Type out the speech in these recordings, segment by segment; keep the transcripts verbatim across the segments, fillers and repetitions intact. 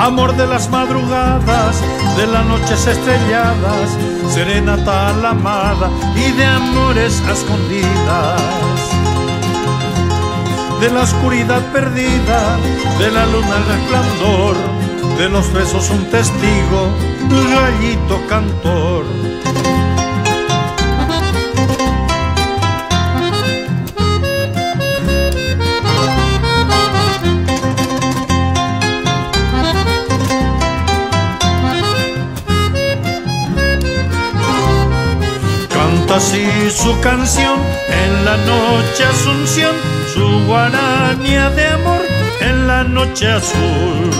amor de las madrugadas, de las noches estrelladas, serenata a la amada y de amores a escondidas. De la oscuridad perdida, de la luna el resplandor, de los besos un testigo, gallito cantor. Canta así su canción en la noche Asunción, su guaranía de amor en la noche azul.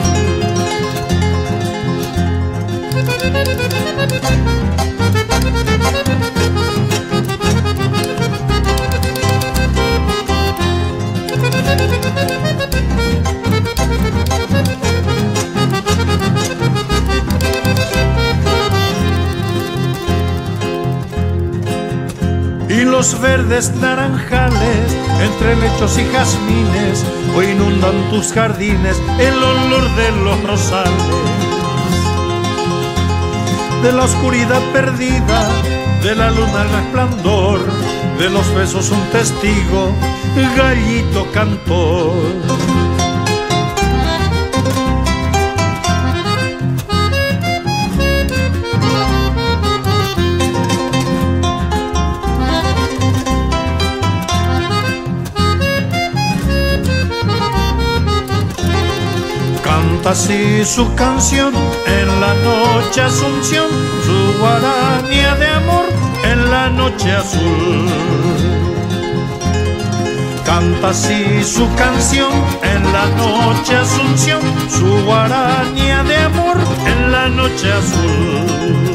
Y los verdes naranjales, entre lechos y jazmines, hoy inundan tus jardines el olor de los rosales. De la oscuridad perdida, de la luna el resplandor, de los besos un testigo, gallito cantor. Canta así su canción en la noche Asunción, su guaranía de amor en la noche azul. Canta así su canción en la noche Asunción, su guaranía de amor en la noche azul.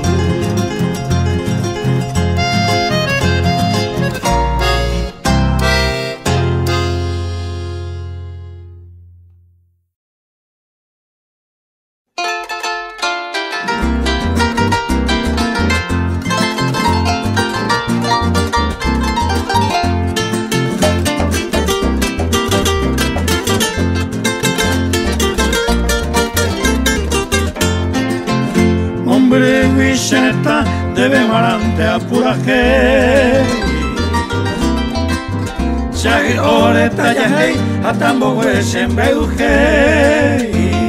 Debe marante apuraje Shagi ore tayahei Atambo weshen beuje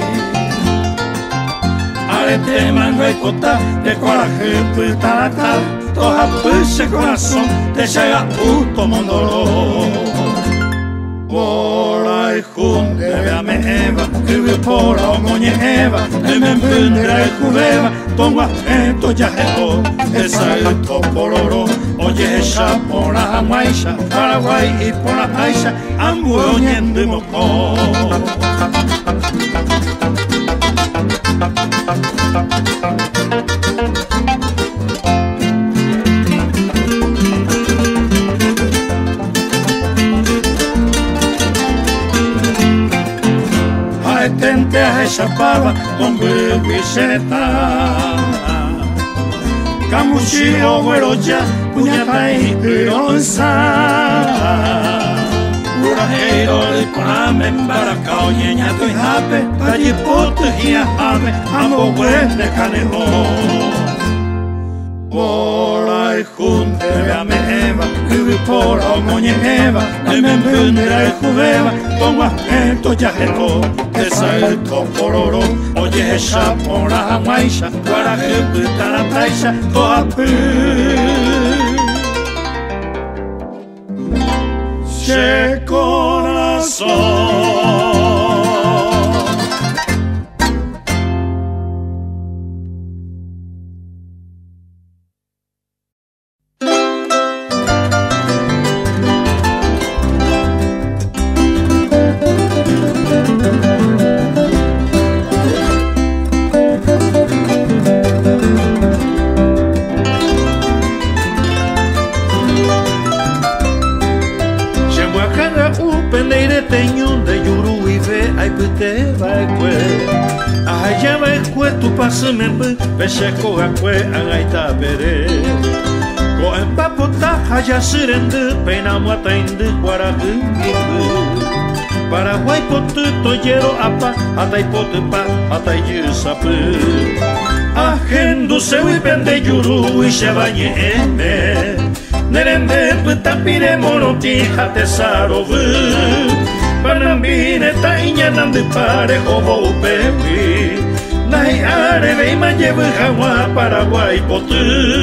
Arete mango y cota de coraje puitarata Toja puche corazón te llega puto mondoro Por ahí junte veame eva Vive por omoñe eva Emen pundera y jubeva Tongwa esto ya esto esa esto pororo oye esa por la maisha Paraguay y por la paisa ambu oyendo moco Ay tente a esa pava hombre viceta Kamushiro güeroya, puñata y pironza Urajero de coname, embaracao, ñeñato y jape Tallipoto y ajave, amo güey de canejo Por ahí junte, veame eva, vivi por omoñe eva Emen pundera y jubeva, tongwa esto ya esto Esa esto pororo Oye esa por la maisha, para que puta la taisha, toda pi. Che corazón. Pasumembu, Pesheko Akwe, Angaita Bere. Go and Papota, Hajasirendu, Penamwata in the Guaragu. Paraguay potu toyero apa atai potu pa atai yusapu agendu sewi pende yuru ishabanye eme nerembe putapire monoti hate sarovu panambine tainya nande pare hobo upewi nahi arebe ima llevu jawa Paraguay potu.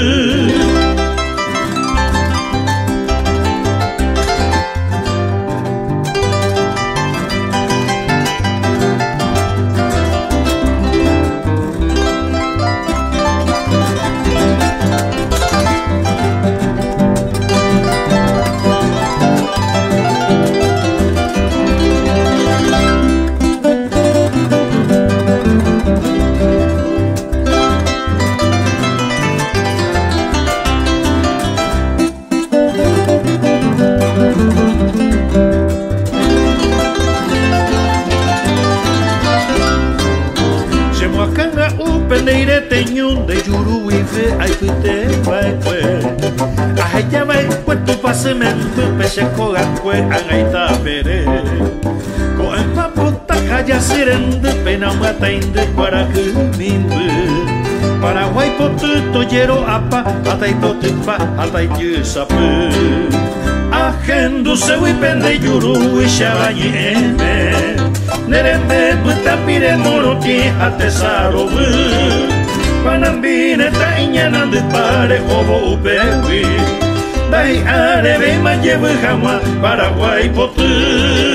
Peneire teñun de yuru ife ay pite vai kwe ay ya vai puesto pasemento peche koga kwe angaita pere ko empa puta kaya sirende pena mata inde para kumindu Paraguay potu toyero apa atai potu pa atai yusapu agendu sewi pende yuru ishabañi eme nerembe putapire moroti hate sarovu panambine tainya nande pare hobo upewi dai arebe ma llevu jama Paraguay potu.